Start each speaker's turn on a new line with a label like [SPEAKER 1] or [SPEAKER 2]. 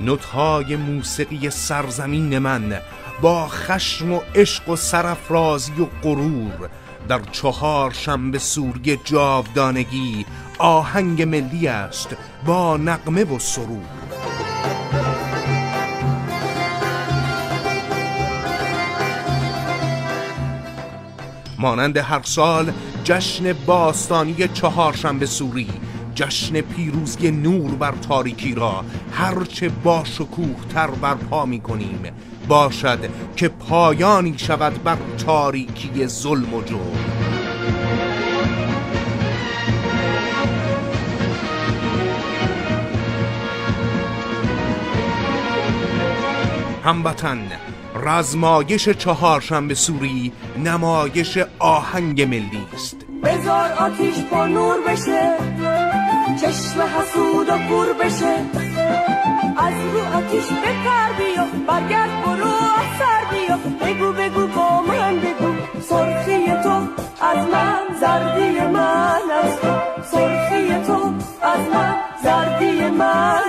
[SPEAKER 1] نوت‌های موسیقی سرزمین من با خشم و عشق و سرافرازی و غرور در چهارشنبه سوری جاودانگی آهنگ ملی است با نغمه و سرور. مانند هر سال جشن باستانی چهارشنبه سوری، جشن پیروزی نور بر تاریکی را هرچه با شکوه تر برپا می کنیم، باشد که پایانی شود بر تاریکی ظلم و جور. هموطن، رزمایش چهارشنبه سوری نمایش آهنگ ملی است.
[SPEAKER 2] بذار آتیش با نور بشه، چشم حسود و کور بشه، از رو آتیش بپر بیا، برگرد برو سر بیا، بگو بگو با من بگو، سرخی تو از من، زردی من از تو، سرخی تو از من، زردی من